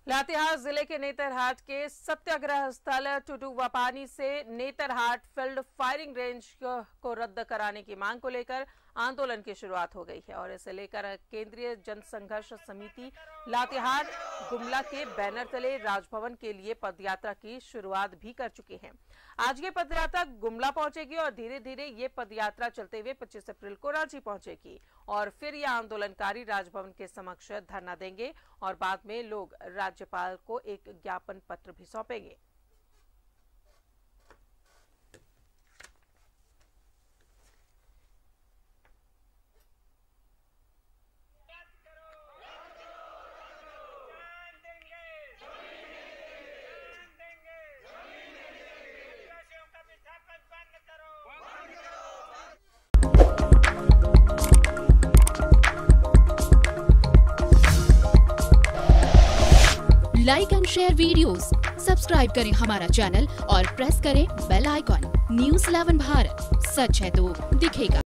लातेहार जिले के नेतरहाट के सत्याग्रह स्थल टुटुवापानी से नेतरहाट फील्ड फायरिंग रेंज को रद्द कराने की मांग को लेकर आंदोलन की शुरुआत हो गई है और इसे लेकर केंद्रीय जनसंघर्ष समिति लातेहार गुमला के बैनर तले राजभवन के लिए पदयात्रा की शुरुआत भी कर चुके हैं। आज ये पदयात्रा गुमला पहुंचेगी और धीरे धीरे ये पदयात्रा चलते हुए 25 अप्रैल को रांची पहुंचेगी और फिर ये आंदोलनकारी राजभवन के समक्ष धरना देंगे और बाद में लोग राज्यपाल को एक ज्ञापन पत्र भी सौंपेंगे। Like and share videos, subscribe करें हमारा चैनल और प्रेस करें बेल आइकॉन। News 11 भारत, सच है तो दिखेगा।